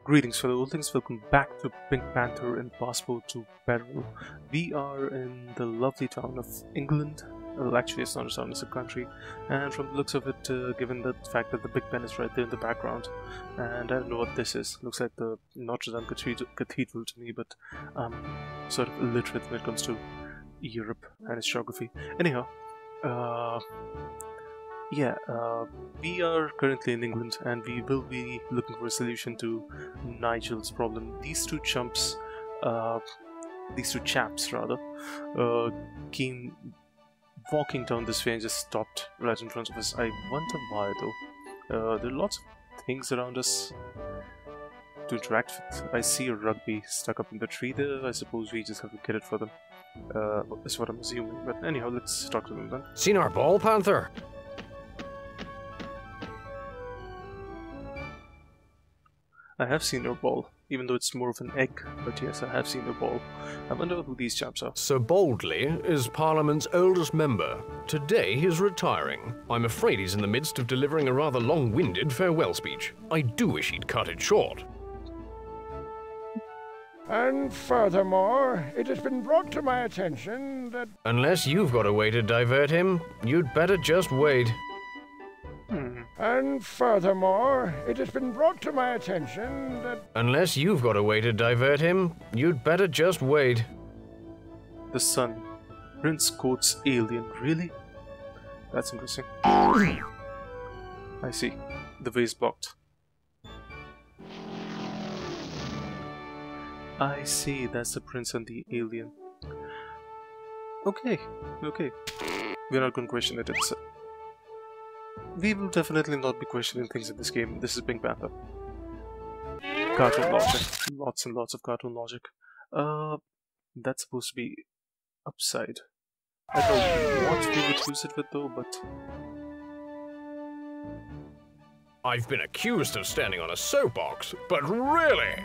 Greetings fellow oldlings, welcome back to Pink Panther and Passport to Peril. We are in the lovely town of England. Well, actually it's not a town, it's a country. And from the looks of it, given the fact that the Big Ben is right there in the background, and I don't know what this is. Looks like the Notre Dame Cathedral to me, but I'm sort of illiterate when it comes to Europe and its geography. Anyhow, we are currently in England and we will be looking for a solution to Nigel's problem. These two chaps came walking down this way and just stopped right in front of us. I wonder why though. There are lots of things around us to interact with. I see a rugby stuck up in the tree there. I suppose we just have to get it for them. That's what I'm assuming. But anyhow, let's talk to them then. Seen our ball, Panther? I have seen your ball, even though it's more of an egg, but yes, I have seen your ball. I wonder who these chaps are. Sir Boldly is Parliament's oldest member. Today he's retiring. I'm afraid he's in the midst of delivering a rather long-winded farewell speech. I do wish he'd cut it short. And furthermore, it has been brought to my attention that... Unless you've got a way to divert him, you'd better just wait. And furthermore, it has been brought to my attention that... Unless you've got a way to divert him, you'd better just wait. The Sun. Prince Court's alien. Really? That's interesting. I see. The way is blocked. I see. That's the prince and the alien. Okay. We're not going to question it. We will definitely not be questioning things in this game. This is Pink Panther. Cartoon logic. Lots and lots of cartoon logic. That's supposed to be upside. I don't know what we would use it with though, but... I've been accused of standing on a soapbox, but really?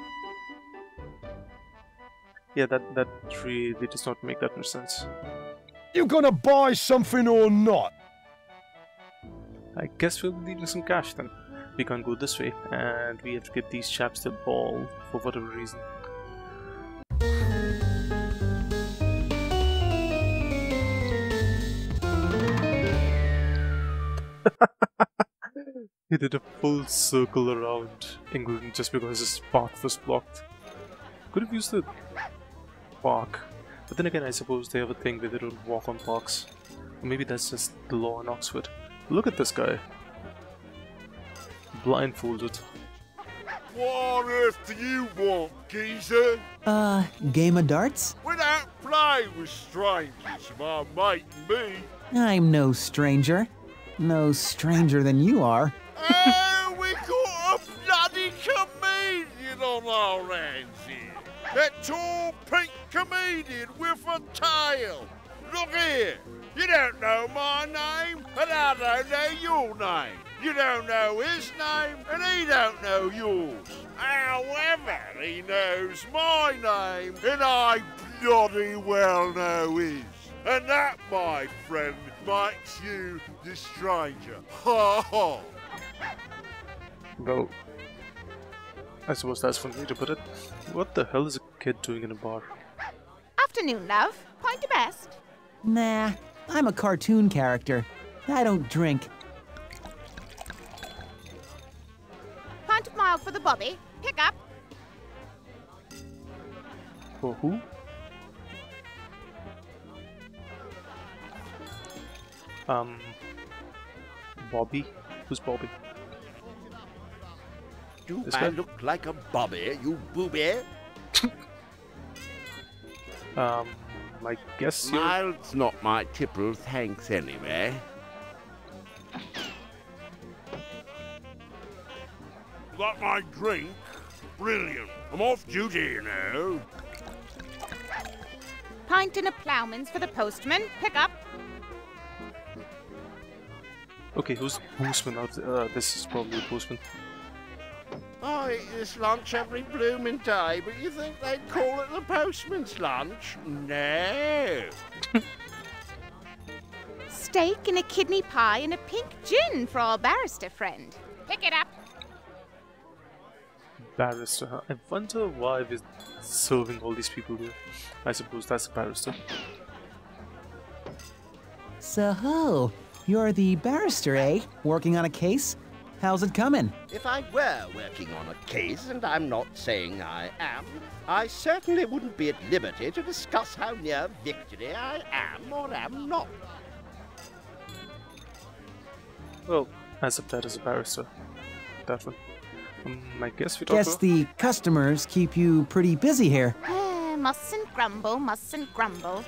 Yeah, that really does not make that much sense. You gonna buy something or not? I guess we'll be needing some cash then. We can't go this way, and we have to get these chaps the ball for whatever reason. He did a full circle around England just because his path was blocked. Could have used the park, but then again I suppose they have a thing where they don't walk on parks. Or maybe that's just the law in Oxford. Look at this guy. Blindfolded. What on earth do you want, geezer? Game of darts? We don't play with strangers, my mate and me. I'm no stranger. No stranger than you are. Oh, we got a bloody comedian on our hands here. That tall pink comedian with a tail. Look here. You don't know my name, and I don't know your name. You don't know his name, and he don't know yours. However, he knows my name, and I bloody well know his. And that, my friend, makes you the stranger. Ha ha! Well, I suppose that's one way to put it. What the hell is a kid doing in a bar? Afternoon, love. Pint of best. Nah, I'm a cartoon character. I don't drink. Pint of mild for the bobby. Pick up. For who? Bobby? Who's Bobby? Do This I guy? look like a bobby, you booby? I guess you're... Mild's not my tipple, thanks anyway. Like my drink? Brilliant. I'm off duty, you know. Pint and a ploughman's for the postman. Pick up. Okay, who's the postman out there? This is probably the postman. I eat this lunch every blooming day, but you think they'd call it the postman's lunch? No. Steak and a kidney pie and a pink gin for our barrister friend. Pick it up. barrister, huh? I wonder why we're serving all these people here. I suppose that's a barrister. So, you're the barrister, eh? Working on a case? How's it coming? If I were working on a case, and I'm not saying I am, I certainly wouldn't be at liberty to discuss how near victory I am or am not. Well, as if that is a barrister. That one. I guess we talk Guess about... the customers keep you pretty busy here. Mustn't grumble, mustn't grumble.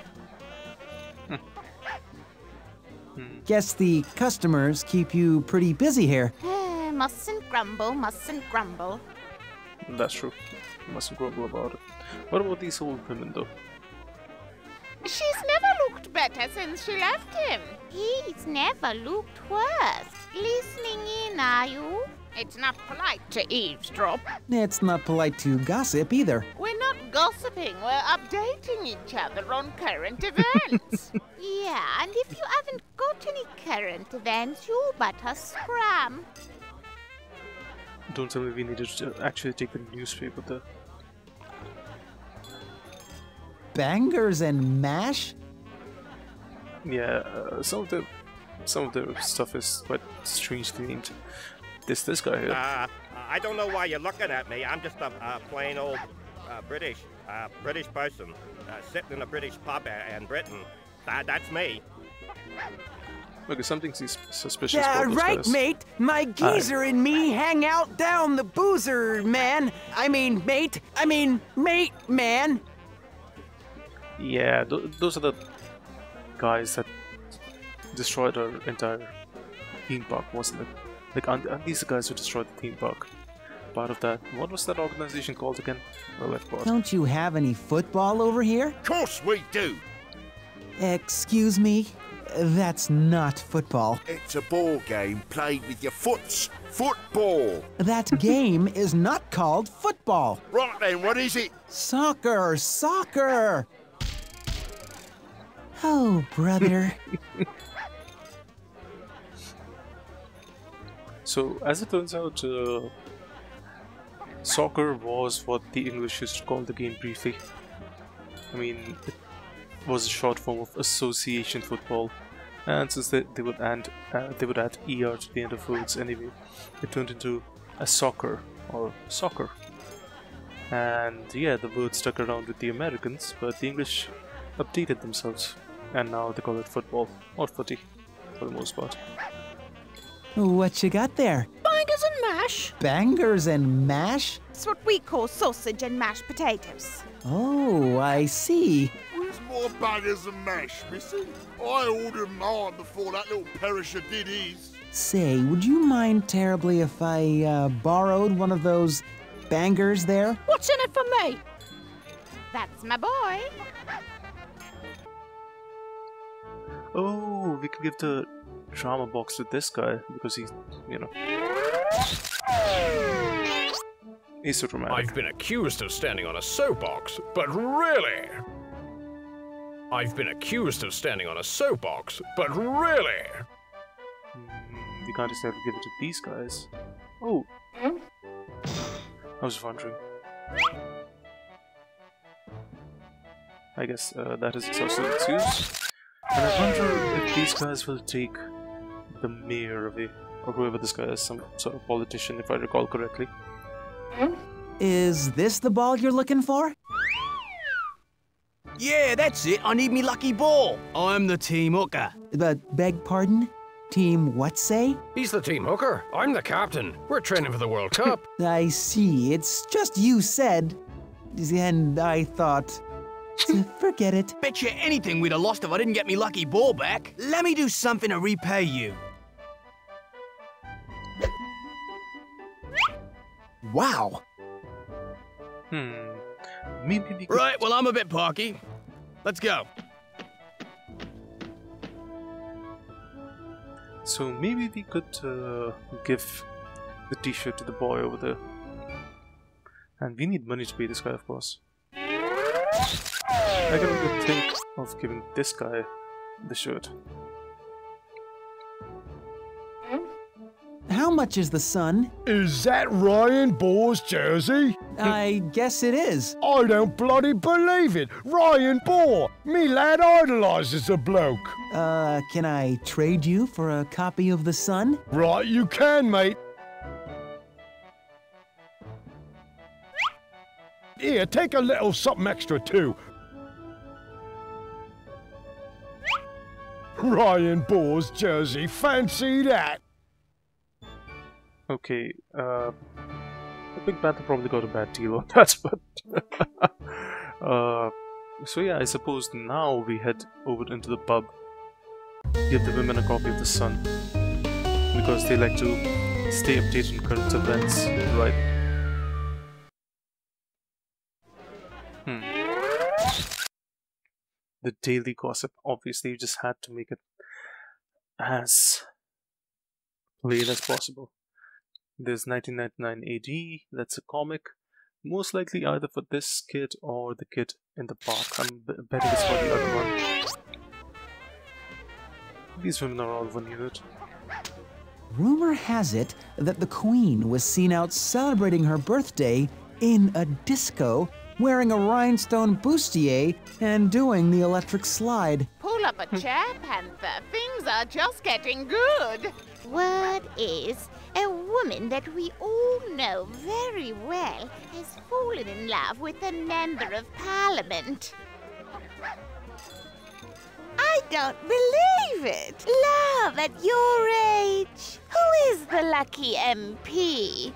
Guess the customers keep you pretty busy here. Mustn't grumble, mustn't grumble. That's true. Mustn't grumble about it. What about these old women, though? She's never looked better since she left him. He's never looked worse. Listening in, are you? It's not polite to eavesdrop. It's not polite to gossip either. We're not gossiping, we're updating each other on current events. Yeah, and if you haven't got any current events, you better scram. Don't tell me we needed to actually take the newspaper there. Bangers and mash? Yeah, some of their stuff is quite strangely named. This guy here. I don't know why you're looking at me. I'm just a plain old British person sitting in a British pub in Britain. That's me. Okay, something suspicious about those right, guys. mate. My geezer and me hang out down the boozer, man. I mean, mate, man. Yeah, those are the guys that destroyed our entire theme park, wasn't it? Like, aren't these the guys who destroyed the theme park? Part of that. What was that organization called again? Well, I forgot. Don't you have any football over here? Of course we do. Excuse me? That's not football. It's a ball game played with your foots. Football. That game is not called football. Right then, what is it? Soccer! Soccer! Oh, brother. So, as it turns out, soccer was what the English used to call the game briefly. I mean, it was a short form of association football, and since they would add ER to the end of words anyway, it turned into a soccer or soccer. And yeah, the word stuck around with the Americans, but the English updated themselves, and now they call it football or footy for the most part. What you got there? Bangers and mash. Bangers and mash? It's what we call sausage and mashed potatoes. Oh, I see. Where's more bangers and mash, missy? I ordered mine before that little perisher did his. Say, would you mind terribly if I borrowed one of those bangers there? What's in it for me? That's my boy. Oh, we can give the drama box to this guy because he's, you know, he's so dramatic. I've been accused of standing on a soapbox, but really? I've been accused of standing on a soapbox, but really? We can't just have to give it to these guys. Oh, I was wondering. I guess that is exhausted excuse. And I wonder if these guys will take the mayor away, or whoever this guy is, some sort of politician, if I recall correctly. Is this the ball you're looking for? Yeah, that's it. I need me lucky ball. I'm the team hooker. But beg pardon? Team what say? He's the team hooker. I'm the captain. We're training for the World Cup. I see. It's just you said. And I thought... Forget it. Bet you anything we'd have lost if I didn't get me lucky ball back. Let me do something to repay you. Wow. Maybe we could... Right, well, I'm a bit parky. Let's go. So maybe we could give the t-shirt to the boy over there. And we need money to pay this guy, of course. I can even think of giving this guy the shirt. How how much is the sun? Is that Ryan Bohr's jersey? I guess it is. I don't bloody believe it. Ryan Bohr! Me lad idolises the bloke. Can I trade you for a copy of the sun? Right, you can, mate. Here, take a little something extra too. Ryan Bohr's jersey, fancy that? Okay, the Pink Panther probably got a bad deal on that, but... so yeah, I suppose now we head over into the pub. Give the women a copy of the Sun. Because they like to stay updated on current events, right? The daily gossip. Obviously, you just had to make it as plain as possible. There's 1999 AD, that's a comic. Most likely either for this kid or the kid in the park. I'm betting it's for the other one. These women are all one unit. Rumor has it that the Queen was seen out celebrating her birthday in a disco, wearing a rhinestone bustier and doing the electric slide. Pull up a chair, Panther. Things are just getting good. Word is, a woman that we all know very well has fallen in love with a member of Parliament. I don't believe it. Love at your age. Who is the lucky MP?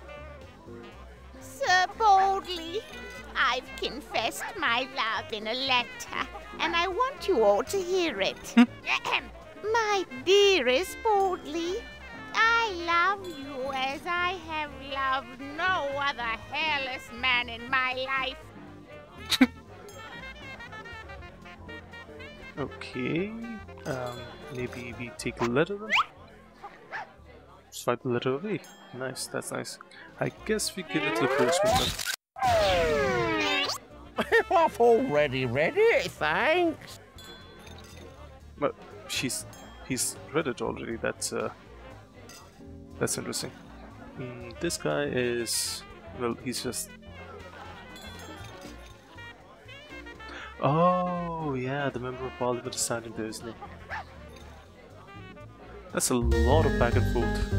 Sir Boldly, I've confessed my love in a letter, and I want you all to hear it. My dearest Boldly, I love you as I have loved no other hairless man in my life. Okay, maybe we take a letter then? Swipe the letter away. Nice, that's nice. I guess we give it to the postman then. I'm already ready, thanks. But he's read it already. That's interesting. This guy is, well, he's just. Oh yeah, the member of Parliament is standing there, isn't he? That's a lot of back and forth.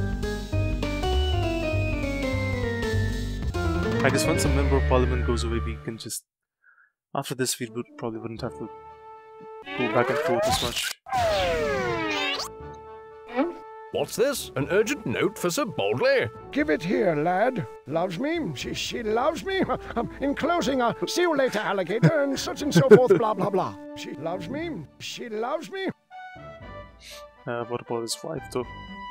I guess once a member of Parliament goes away, we can just. After this, we probably wouldn't have to go back and forth as much. What's this? An urgent note for Sir Boldly? Give it here, lad. Loves me. She loves me. In closing, see you later, alligator, and such and so forth, blah, blah, blah. She loves me. She loves me. What about his wife, though?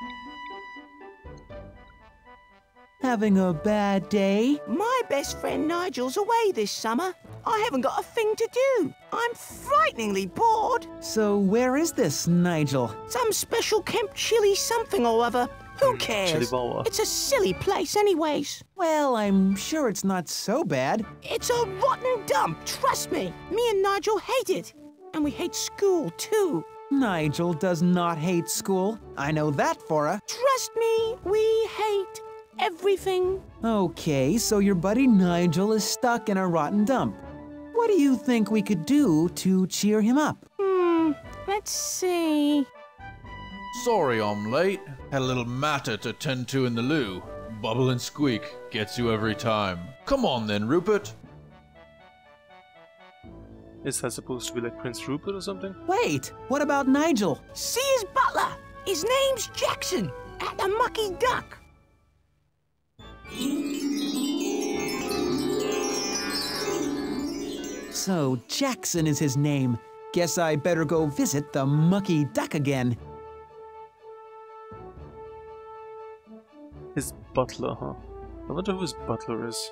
Having a bad day? My best friend Nigel's away this summer. I haven't got a thing to do. I'm frighteningly bored. So where is this Nigel? Some special Camp Chili something or other. Who cares? It's a silly place anyways. Well, I'm sure it's not so bad. It's a rotten dump, trust me. Me and Nigel hate it. And we hate school, too. Nigel does not hate school. I know that for a... Trust me, we hate everything. Okay, so your buddy Nigel is stuck in a rotten dump. What do you think we could do to cheer him up? Let's see. Sorry I'm late. Had a little matter to tend to in the loo. Bubble and squeak gets you every time. Come on then, Rupert. Is that supposed to be like Prince Rupert or something? Wait, what about Nigel? See his butler. His name's Jackson, at the Mucky Duck. So Jackson is his name. Guess I better go visit the Mucky Duck again. His butler, huh? I wonder who his butler is.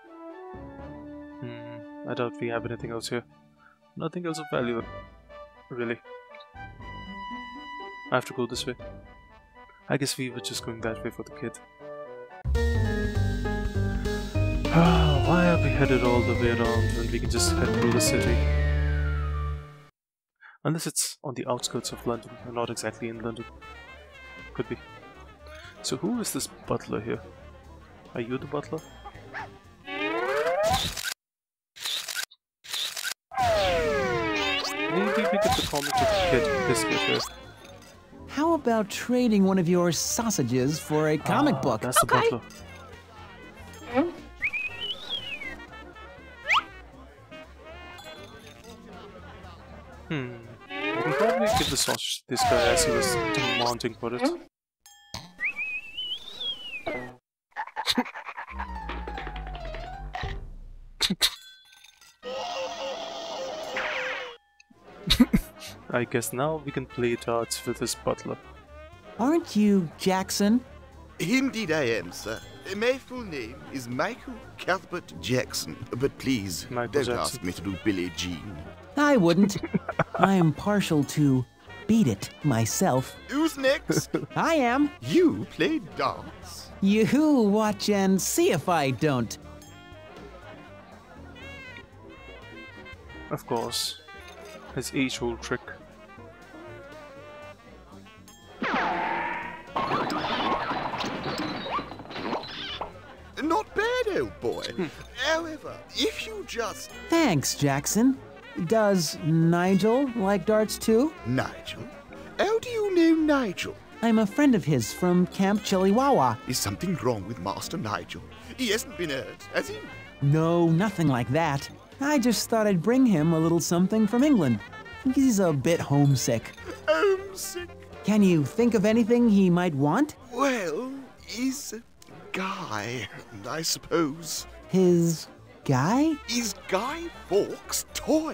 I doubt we have anything else here. Nothing else of value, really. I have to go this way. I guess we were just going that way for the kid. Why are we headed all the way around when we can just head through the city? Unless it's on the outskirts of London, and not exactly in London. Could be. So who is this butler here? Are you the butler? Maybe we get the comic to get biscuit here. How about trading one of your sausages for a comic book? That's the butler. We can probably give the sausage to this guy as he was demanding for it. I guess now we can play darts with this butler. Aren't you Jackson? Indeed I am, sir. My full name is Michael Cuthbert Jackson, but please, don't ask me to do Billie Jean. I wouldn't. I'm partial to Beat It myself. Who's next? I am. You play darts. You watch and see if I don't. Of course. His age-old trick. Not bad, old boy. However, if you just... Thanks, Jackson. Does Nigel like darts too? Nigel? How do you know Nigel? I'm a friend of his from Camp Chilliwawa. Is something wrong with Master Nigel? He hasn't been hurt, has he? No, nothing like that. I just thought I'd bring him a little something from England. He's a bit homesick. Homesick? Can you think of anything he might want? Well, he's a guy, I suppose. His guy? He's Guy Fawkes' toy.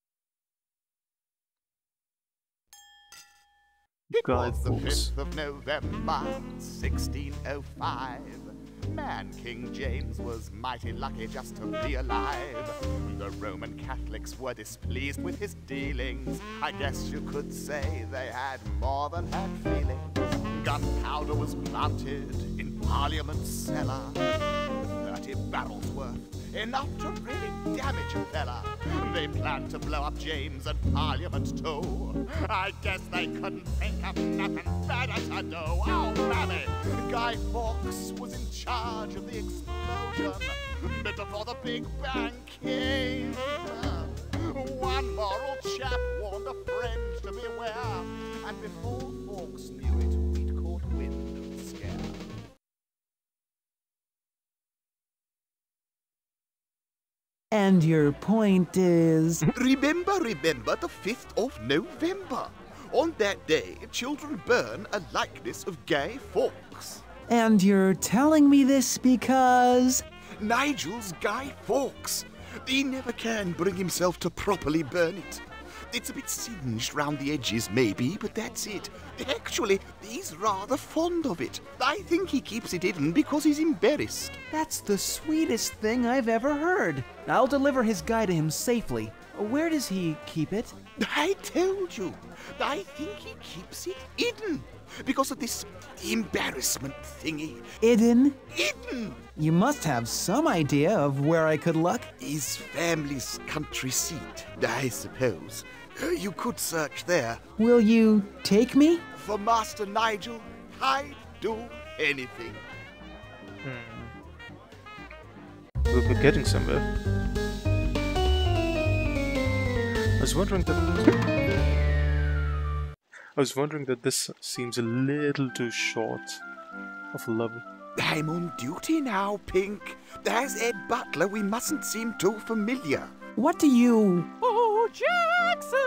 It was the 5th of November, 1605. Man, King James was mighty lucky just to be alive. The Roman Catholics were displeased with his dealings. I guess you could say they had more than had feelings. Gunpowder was planted in Parliament's cellar. 30 barrels worth, enough to really damage a fella. They planned to blow up James and Parliament too. I guess they couldn't think of nothing better to do. Oh, mammy! Guy Fawkes was in charge of the explosion. But before the Big Bang came, one moral chap warned a friend to beware. And before Fawkes knew it, we'd caught wind of the scare. And your point is... Remember the 5th of November. On that day, children burn a likeness of Guy Fawkes. And you're telling me this because... Nigel's Guy Fawkes. He never can bring himself to properly burn it. It's a bit singed round the edges, maybe, but that's it. Actually, he's rather fond of it. I think he keeps it hidden because he's embarrassed. That's the sweetest thing I've ever heard. I'll deliver his guy to him safely. Where does he keep it? I told you. I think he keeps it hidden because of this embarrassment thingy. Hidden? Hidden! You must have some idea of where I could look. His family's country seat, I suppose. You could search there. Will you take me? For Master Nigel, I'd do anything. We're getting somewhere. I was wondering that this seems a little too short of a level. I'm on duty now, Pink. There's Ed Butler. We mustn't seem too familiar. What do you... Oh, Jackson!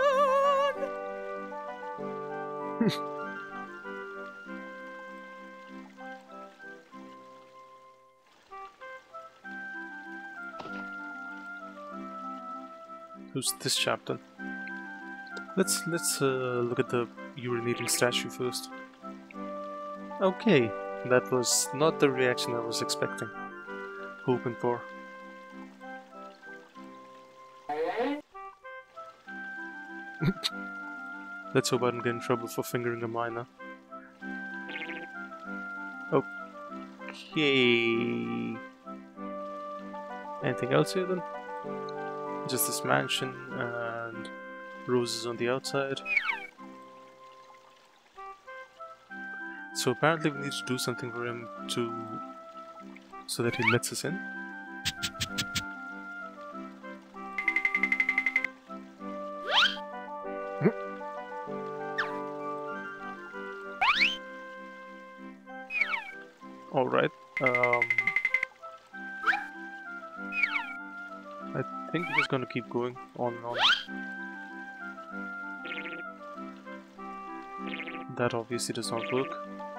Who's this chapter? Let's look at the urinating statue first. Okay, that was not the reaction I was expecting, hoping for. Let's hope I don't get in trouble for fingering a minor. Okay. Anything else here then? Just this mansion and roses on the outside. So apparently we need to do something for him so that he lets us in. Alright. I think we're just gonna keep going on and on. That obviously does not work.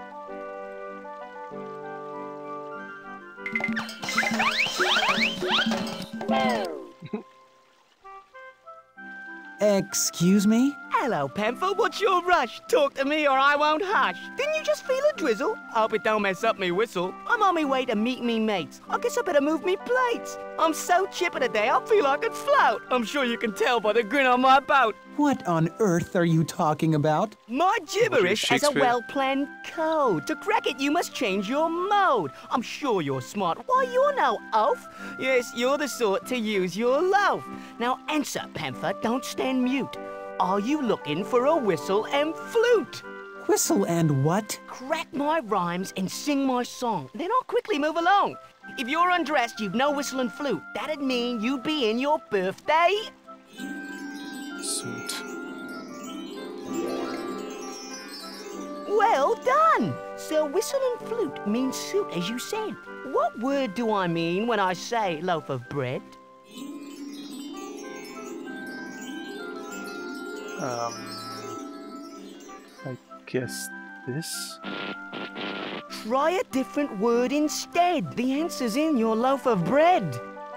Excuse me? Hello, Panther. What's your rush? Talk to me or I won't hush. Didn't you just feel a drizzle? Hope it don't mess up me whistle. I'm on my way to meet me mates. I guess I better move me plates. I'm so chipper today, I feel I could float. I'm sure you can tell by the grin on my boat. What on earth are you talking about? My gibberish has a Shakespeare? well-planned code. To crack it, you must change your mode. I'm sure you're smart. Why, you're no oaf. Yes, you're the sort to use your loaf. Now answer, Panther, don't stand mute. Are you looking for a whistle and flute? Whistle and what? Crack my rhymes and sing my song. Then I'll quickly move along. If you're undressed, you've no whistle and flute. That'd mean you'd be in your birthday. Sweet. Well done. So whistle and flute means suit, as you said. What word do I mean when I say loaf of bread? I guess this? Try a different word instead. The answer's in your loaf of bread.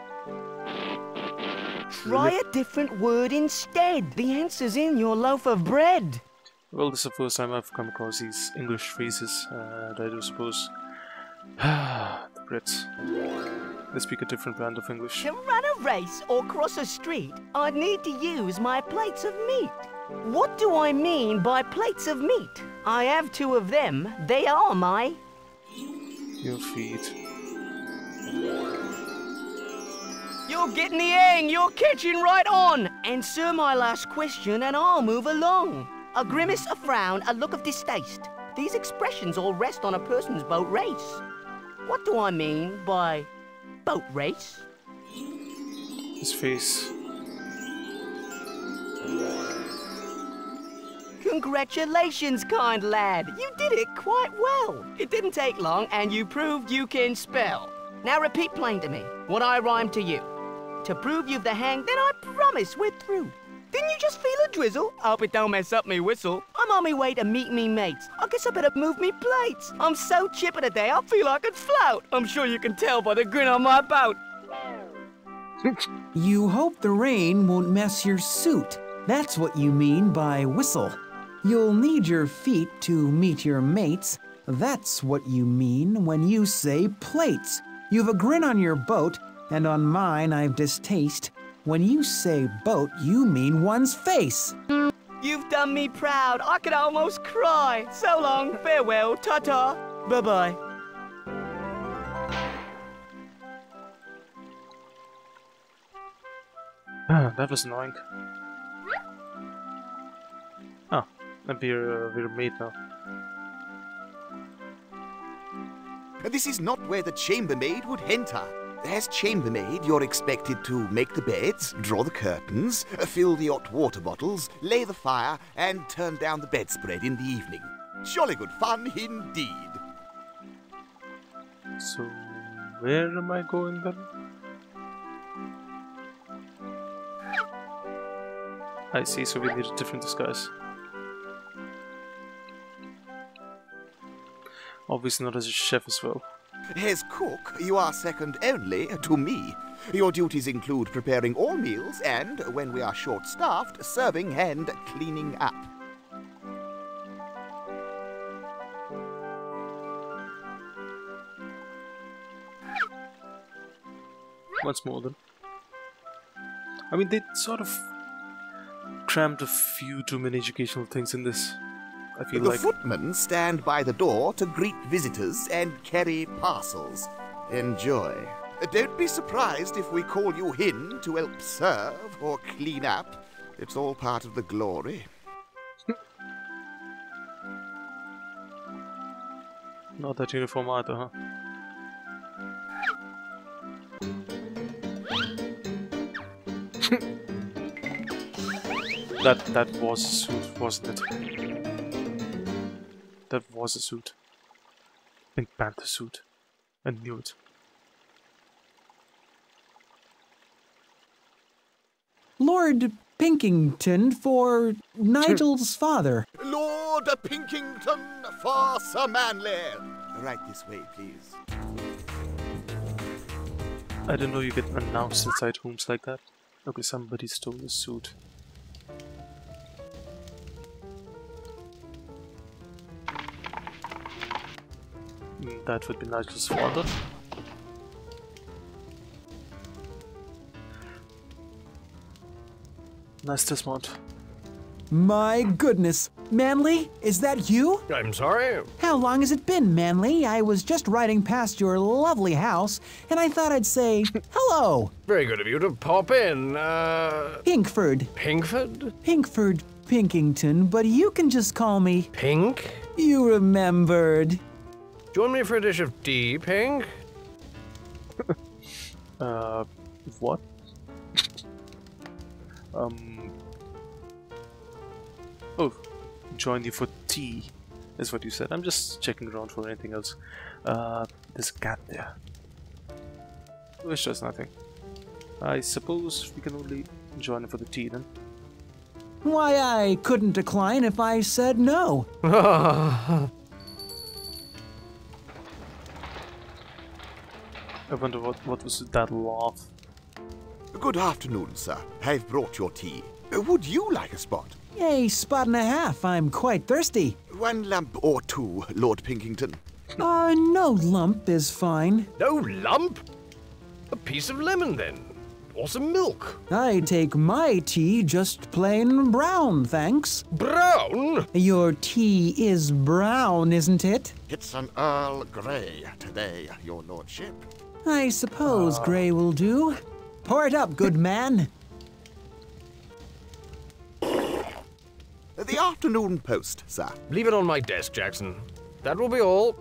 Try a different word instead. The answer's in your loaf of bread. Well, this is the first time I've come across these English phrases, and I do suppose the Brits, they speak a different brand of English. To run a race or cross a street, I'd need to use my plates of meat. What do I mean by plates of meat? I have two of them. They are my... Your feet. You're getting the hang. You're catching right on. Answer my last question and I'll move along. A grimace, a frown, a look of distaste. These expressions all rest on a person's boat race. What do I mean by boat race? His face. Congratulations, kind lad. You did it quite well. It didn't take long and you proved you can spell. Now repeat plain to me what I rhymed to you. To prove you've the hang, then I promise we're through. Didn't you just feel a drizzle? Hope it don't mess up me whistle. I'm on my way to meet me mates. I guess I better move me plates. I'm so chipper today, I feel I could float. I'm sure you can tell by the grin on my boat. You hope the rain won't mess your suit. That's what you mean by whistle. You'll need your feet to meet your mates. That's what you mean when you say plates. You've a grin on your boat, and on mine I've distaste. When you say boat, you mean one's face. You've done me proud. I could almost cry. So long, farewell, ta-ta, bye-bye. That was annoying. Oh, and we're made now. This is not where the chambermaid would enter. As chambermaid, you're expected to make the beds, draw the curtains, fill the hot water bottles, lay the fire, and turn down the bedspread in the evening. Jolly good fun indeed. So, where am I going then? I see, so we need a different disguise. Obviously not as a chef as well. As cook, you are second only to me. Your duties include preparing all meals and, when we are short-staffed, serving and cleaning up. Once more then. I mean, they sort of crammed a few too many educational things in this. I feel like... The footmen stand by the door to greet visitors and carry parcels. Enjoy. Don't be surprised if we call you in to help serve or clean up. It's all part of the glory. Not that uniform either, huh? That was a suit, wasn't it? That was a suit. Pink Panther suit. I knew it. Lord Pinkington for Nigel's father. Lord Pinkington for Sir Manley. Right this way, please. I didn't know you get announced inside homes like that. Okay, somebody stole his suit. That would be Nigel's father. Nice dismount. My goodness. Manly, is that you? I'm sorry? How long has it been, Manly? I was just riding past your lovely house, and I thought I'd say hello. Very good of you to pop in, Pinkford. Pinkford? Pinkford Pinkington, but you can just call me... Pink? You remembered. Join me for a dish of tea, Pink? What? Oh, join you for tea, is what you said. I'm just checking around for anything else. There's a cat there. Which does nothing. I suppose we can only join him for the tea then. Why, I couldn't decline if I said no. I wonder what was that laugh? Good afternoon, sir. I've brought your tea. Would you like a spot? A spot and a half. I'm quite thirsty. 1 lump or 2, Lord Pinkington. No lump is fine. No lump? A piece of lemon, then. Or some milk. I take my tea just plain brown, thanks. Brown? Your tea is brown, isn't it? It's an Earl Grey today, your lordship. I suppose grey will do. Pour it up, good man. The afternoon post, sir. Leave it on my desk, Jackson. That will be all.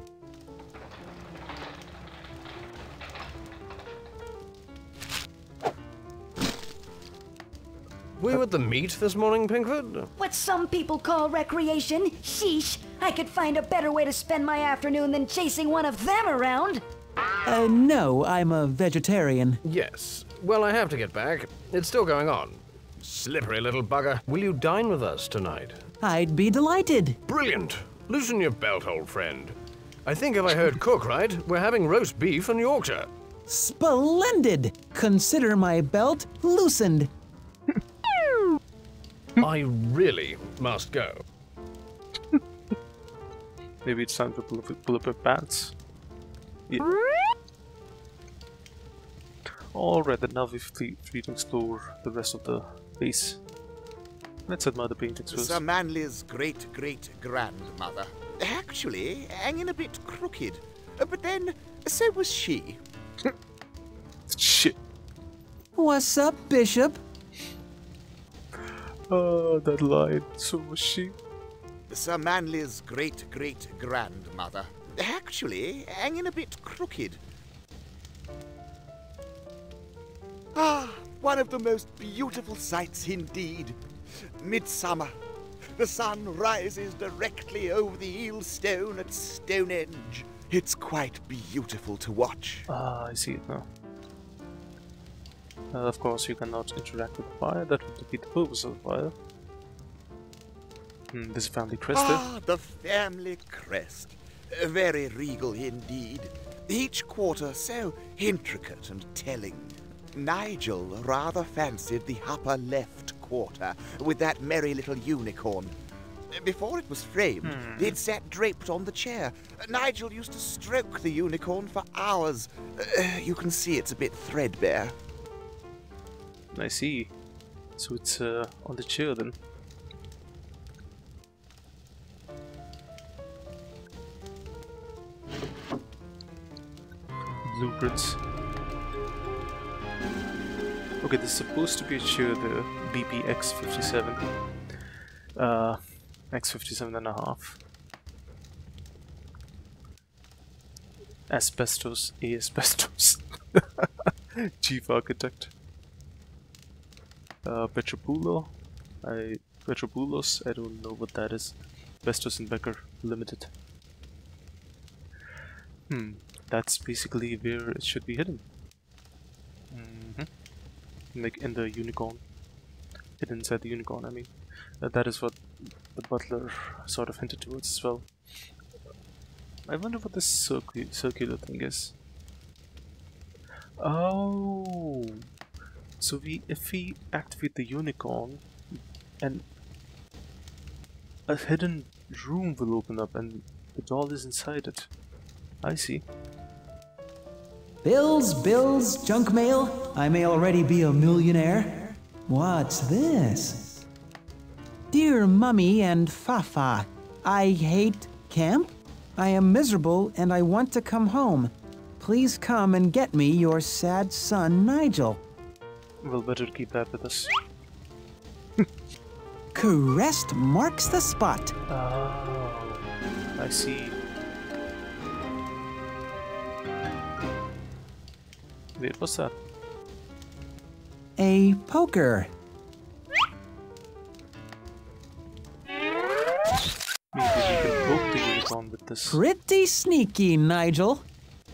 Were you at the meet this morning, Pinkford? What some people call recreation? Sheesh, I could find a better way to spend my afternoon than chasing one of them around. No, I'm a vegetarian. Yes. Well, I have to get back. It's still going on. Slippery little bugger. Will you dine with us tonight? I'd be delighted. Brilliant. Loosen your belt, old friend. I think if I heard Cook right, we're having roast beef and Yorkshire. Splendid! Consider my belt loosened. I really must go. Maybe it's time to pull up your pants. Yeah. Alright, then now we're free to explore the rest of the base. Let's admire the paintings first. Sir Manley's great-great-grandmother. Actually, hanging a bit crooked. But then, so was she. Shit. What's up, Bishop? Oh, that line. So was she. Sir Manley's great-great-grandmother. Actually, hanging a bit crooked. Ah, one of the most beautiful sights indeed. Midsummer. The sun rises directly over the eel stone at Stonehenge. It's quite beautiful to watch. Ah, I see it now. Of course, you cannot interact with the fire. That would defeat the purpose of the fire. There's a family crest there. Ah, the family crest. Very regal indeed. Each quarter so intricate and telling. Nigel rather fancied the upper left quarter with that merry little unicorn. Before it was framed, it sat draped on the chair. Nigel used to stroke the unicorn for hours. You can see it's a bit threadbare. I see. So it's on the chair then. Blueprints. Okay, there's supposed to be a chair there. BPX57. X57 and a half. Asbestos. Asbestos. Chief Architect. Petropoulos. Petropoulos. I don't know what that is. Bestos and Becker Limited. That's basically where it should be hidden. Like in the unicorn. Hidden inside the unicorn, I mean. That is what the Butler sort of hinted towards as well. I wonder what this circular thing is. Oh, so if we activate the unicorn, and a hidden room will open up, and the doll is inside it. I see. Bills, junk mail. I may already be a millionaire. What's this? Dear Mummy and Fafa, I hate camp. I am miserable and I want to come home. Please come and get me your sad son, Nigel. We'll better keep that with us. Crest marks the spot. Oh, I see. Wait, what's that? A poker. Maybe we can poke the unicorn with this. Pretty sneaky, Nigel.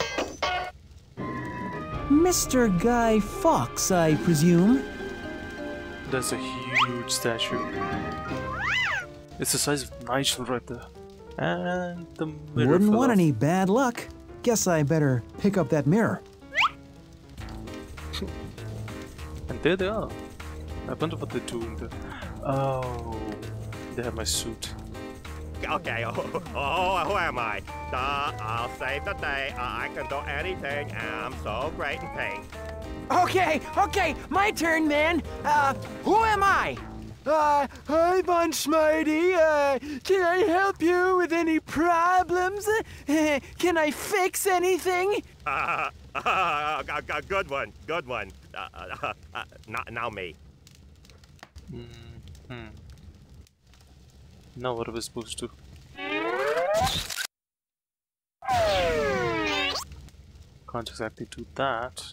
Mr. Guy Fawkes, I presume. That's a huge statue. It's the size of Nigel right there. And the mirror Wouldn't fell want off. any bad luck. Guess I better pick up that mirror. And there they are. I wonder what they're doing there. Oh, they have my suit. Okay, who am I? I'll save the day. I can do anything, and I'm so great in paint. Okay, my turn, man. Who am I? Hi, Von Smarty. Can I help you with any problems? Can I fix anything? Good one. Now me. Now what are we supposed to? Can't exactly do that.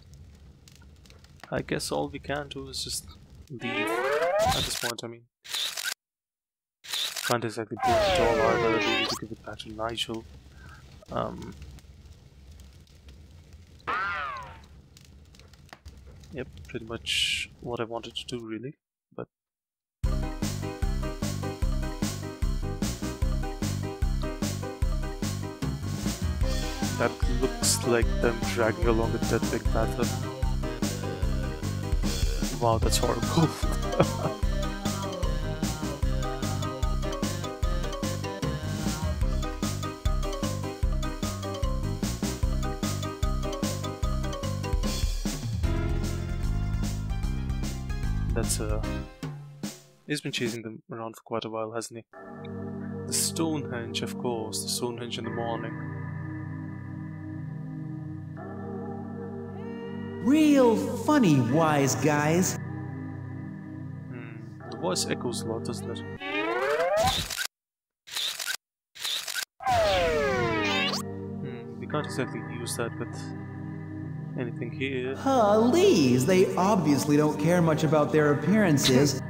I guess all we can do is just leave at this point, I mean. Can't exactly pull it all either, we need to give it back to Nigel. Yep, pretty much what I wanted to do really, but that looks like them dragging along a dead Pink Panther. Wow, that's horrible. That's he's been chasing them around for quite a while, hasn't he? The Stonehenge, of course, the Stonehenge in the morning. Real funny, wise guys. The voice echoes a lot, doesn't it? We can't exactly use that with anything here. Please, they obviously don't care much about their appearances.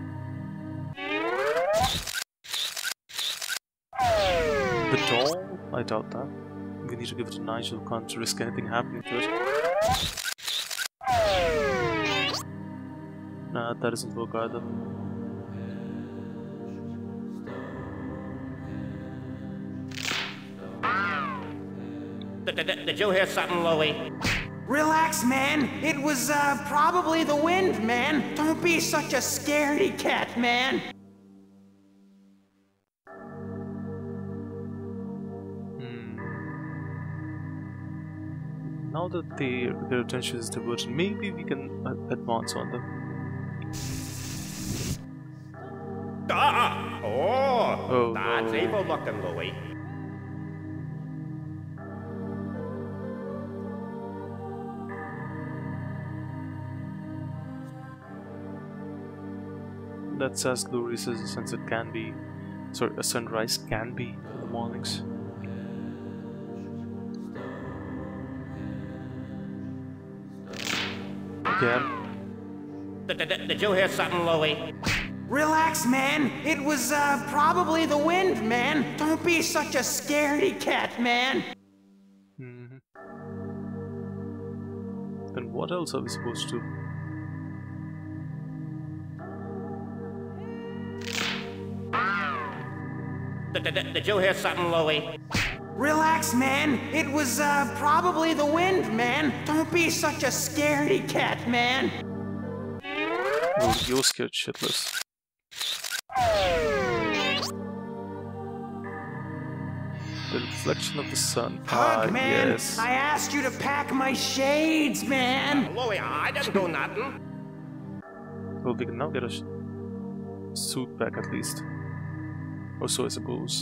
The doll? I doubt that. We need to give it to Nigel, can't risk anything happening to it. Nah, that doesn't work either. Did you hear something, Louie? Relax, man. It was, probably the wind, man. Don't be such a scaredy cat, man. Now that their attention is diverted, maybe we can advance on them. Oh, that's evil looking, Louie. That's as glorious as a sunset can be. Sorry, a sunrise can be in the mornings. again. Did you hear something, Louie? Relax, man. It was, probably the wind, man. Don't be such a scaredy cat, man. Then what else are we supposed to do? Did you hear something, Louie? Relax, man. It was, probably the wind, man. Don't be such a scaredy cat, man. Well, you're scared shitless. The reflection of the sun. Hug, man. Yes. I asked you to pack my shades, man. Louie, I didn't do nothing. Well, we can now get a suit back at least. Or so I suppose.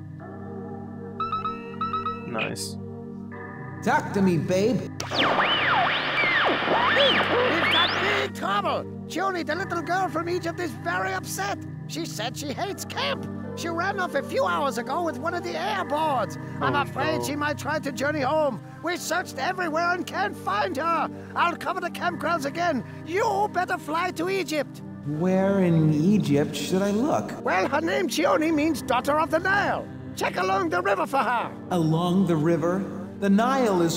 Nice. Talk to me, babe. We've got big trouble. Joni, the little girl from Egypt, is very upset. She said she hates camp. She ran off a few hours ago with one of the airboards. I'm afraid she might try to journey home. We searched everywhere and can't find her. I'll cover the campgrounds again. You better fly to Egypt. Where in Egypt should I look? Well, her name Joni means daughter of the Nile. Check along the river for her. Along the river? The Nile is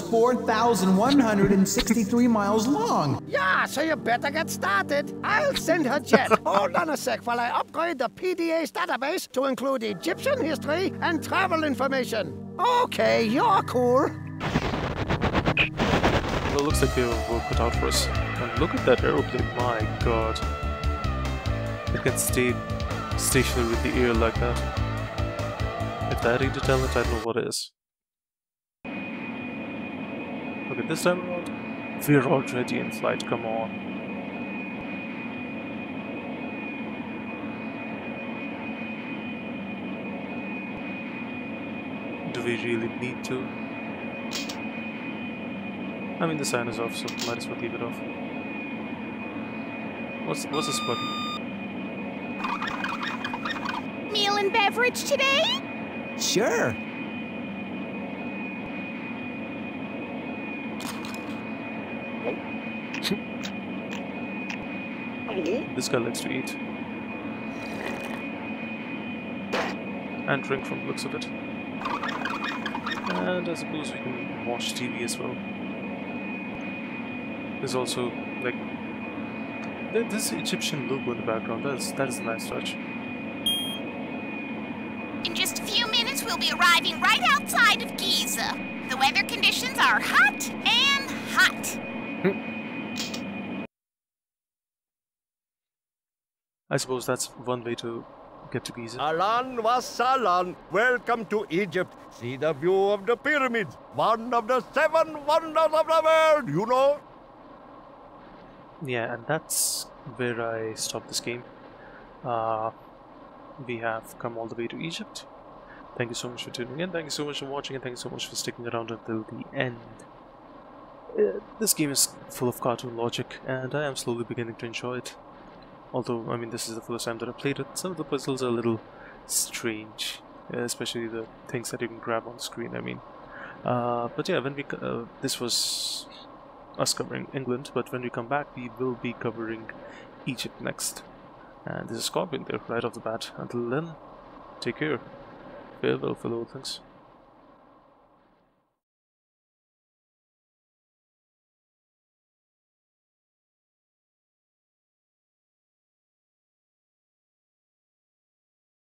4,163 miles long. Yeah, so you better get started. I'll send her jet. Hold on a sec while I upgrade the PDA's database to include Egyptian history and travel information. Okay, you're cool. Well, looks like they have work cut out for us. And look at that aeroplane, my god. It can stay stationary in the air like that. If that ain't a talent, I don't know what is. Okay, this time around, we're already in flight, come on. Do we really need to? I mean, the sign is off, so might as well leave it off. What's this button? Meal and beverage today? Sure. This guy likes to eat. And drink from the looks of it. And I suppose we can watch TV as well. There's also, like, this Egyptian logo in the background. That is a nice touch. In just a few minutes, we'll be arriving right outside of Giza. The weather conditions are hot and hot. I suppose that's one way to get to Giza. Alan Wassalan, welcome to Egypt. See the view of the pyramids, one of the 7 wonders of the world, you know? Yeah, and that's where I stopped this game. We have come all the way to Egypt. Thank you so much for tuning in, thank you so much for watching, and thank you so much for sticking around until the end. This game is full of cartoon logic, and I am slowly beginning to enjoy it. Although, I mean, this is the first time that I played it, some of the puzzles are a little strange, especially the things that you can grab on the screen, I mean. But yeah, when we this was us covering England, but when we come back, we will be covering Egypt next. And there's a Scorpion there right off the bat. Until then, take care. Farewell, fellow things.